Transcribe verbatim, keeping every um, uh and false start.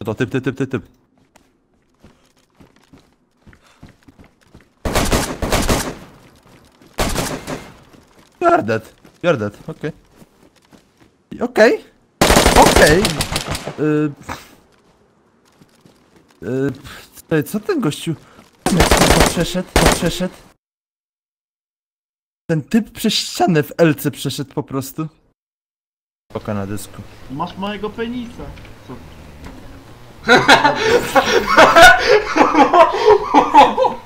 to, typ, typ, typ, typ, typ. You're dead. You're dead, okej. Okay. Okej. Okay. Okej. Okay. Yy... Yy... Co ten gościu... Co przeszedł? Co przeszedł? Ten typ przez ścianę w Elce przeszedł po prostu. Oka na dysku. Masz małego penisa. Co?